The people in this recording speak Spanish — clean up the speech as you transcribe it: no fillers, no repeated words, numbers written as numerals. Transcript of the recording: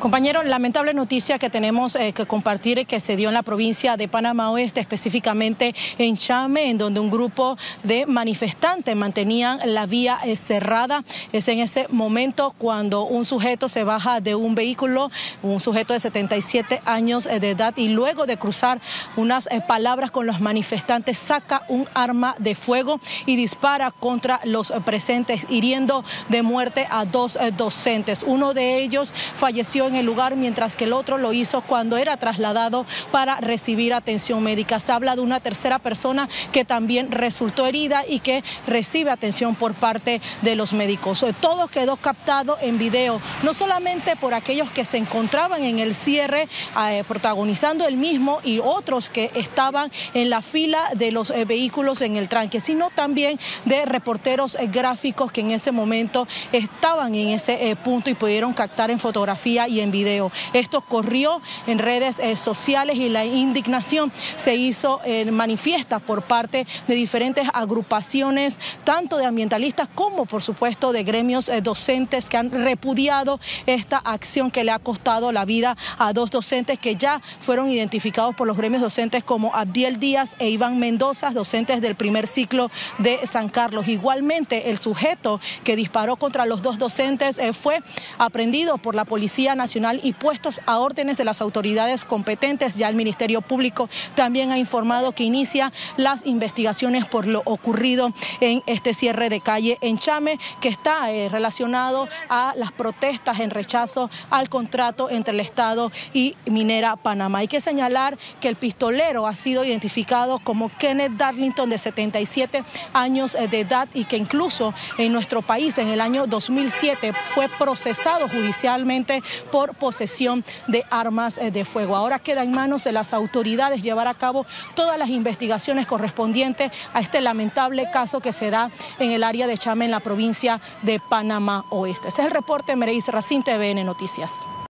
Compañero, lamentable noticia que tenemos que compartir que se dio en la provincia de Panamá Oeste, específicamente en Chame, en donde un grupo de manifestantes mantenían la vía cerrada. Es en ese momento cuando un sujeto se baja de un vehículo, un sujeto de 77 años de edad, y luego de cruzar unas palabras con los manifestantes, saca un arma de fuego y dispara contra los presentes, hiriendo de muerte a dos docentes. Uno de ellos falleció en el lugar, mientras que el otro lo hizo cuando era trasladado para recibir atención médica. Se habla de una tercera persona que también resultó herida y que recibe atención por parte de los médicos. Todo quedó captado en video, no solamente por aquellos que se encontraban en el cierre protagonizando el mismo y otros que estaban en la fila de los vehículos en el tranque, sino también de reporteros gráficos que en ese momento estaban en ese punto y pudieron captar en fotografía y en video. Esto corrió en redes sociales y la indignación se hizo manifiesta por parte de diferentes agrupaciones, tanto de ambientalistas como por supuesto de gremios docentes, que han repudiado esta acción que le ha costado la vida a dos docentes que ya fueron identificados por los gremios docentes como Abdiel Díaz e Iván Mendoza, docentes del primer ciclo de San Carlos. Igualmente, el sujeto que disparó contra los dos docentes fue aprehendido por la Policía Nacional y puestos a órdenes de las autoridades competentes. Ya el Ministerio Público también ha informado que inicia las investigaciones por lo ocurrido en este cierre de calle en Chame, que está relacionado a las protestas en rechazo al contrato entre el Estado y Minera Panamá. Hay que señalar que el pistolero ha sido identificado como Kenneth Darlington, de 77 años de edad, y que incluso en nuestro país en el año 2007 fue procesado judicialmente por posesión de armas de fuego. Ahora queda en manos de las autoridades llevar a cabo todas las investigaciones correspondientes a este lamentable caso que se da en el área de Chame, en la provincia de Panamá Oeste. Ese es el reporte. Mereis Racín, TVN Noticias.